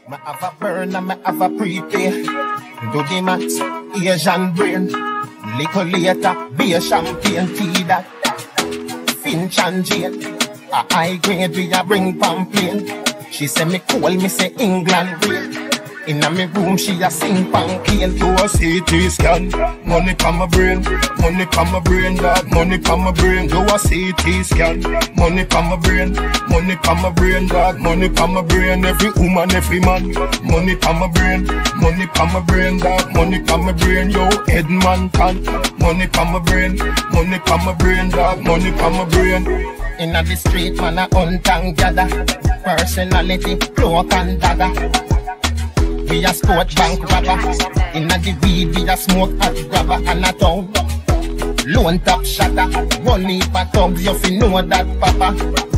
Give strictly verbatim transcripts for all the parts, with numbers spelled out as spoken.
Me have a burn and me have a prepay. Do the max, Asian brain. Little later, be a champagne tea that. Finch and Jane. A high grade we a bring pamphlet. She say me cool, me say England real. Inna me room she a sing pancake. Do a C T scan, money come my brain, money come my brain, dog, money come my brain. Do a C T scan, money come my brain, money come my brain, dog, money come my brain. Every woman, every man, money come my brain, money come my brain, dog, money come my brain. Yo, head man can, money come my brain, money come my brain, dog, money come my brain. Inna the street man a hunt and gather, personality, cloak and dagger. We a sport bank robber. Inna the weed we a smoke hot grabber and a town. Lone top shatter. One heap a thugs you fi know that papa.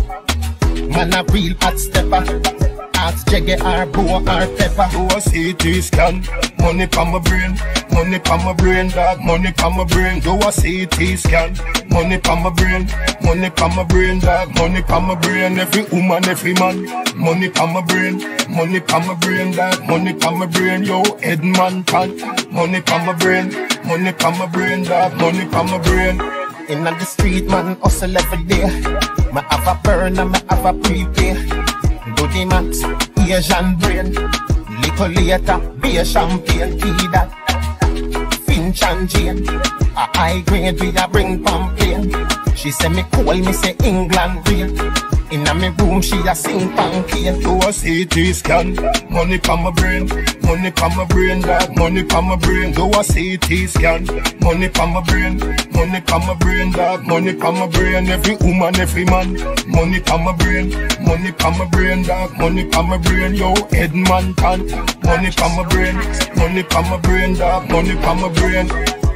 Man a real hot stepper. Ask Jeggy or Bo or Pepper. Do a C T scan, money come my brain, money come my brain, dog, money come my brain. Do a C T scan, money come my brain, money come my brain, dog, money come my brain. Every woman, every man, money come my brain, money come my brain, dog, money come my brain. Yo, head man can, money come my brain, money come my brain, dog, money come my brain. Inna the street man hustle every day. Me have a burn and me have a prepay. Do the max, Asian brain. Little later, be a champagne tea that. Finch and Jane. A high grade we a bring pamphlet. She say me cool, me say England real. Inna me room she a sing pancake. Do a C T scan, money come my brain, money come my brain, dog, money come my brain. Do a C T scan, money come my brain, money come my brain, dog, money come my brain. Every woman, every man, money come my brain, money come my brain, dog, money come my brain. Yo, head man can, money come my brain, money come my brain, dog, money come my brain.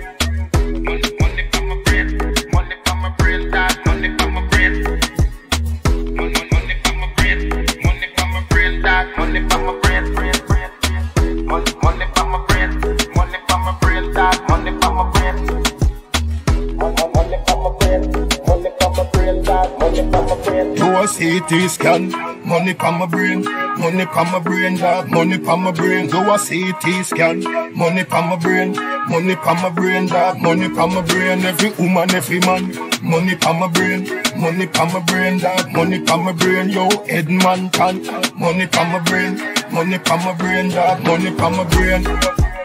Money from my brain, brain, brain. Money, money from my brain, money from my brain, dog. Money from my brain, money from my brain, money from my brain, dog. Money from my brain. Do a C T scan, money come my brain, money come my brain, dog. Money come my brain. Do a C T scan, money come my brain, money come my brain, dog. Money come my brain. Every woman, every man, money come my brain, money come my brain, dog. Money come my brain. Yo, head man can, money come my brain, money come my brain, dog. Money come my brain.